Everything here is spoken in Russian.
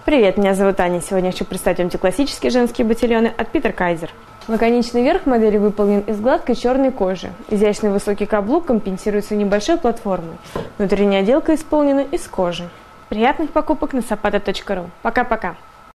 Привет, меня зовут Аня. Сегодня я хочу представить вам классические женские ботильоны от Kaiser. Лаконичный верх модели выполнен из гладкой черной кожи. Изящный высокий каблук компенсируется небольшой платформой. Внутренняя отделка исполнена из кожи. Приятных покупок на sapato.ru. Пока-пока!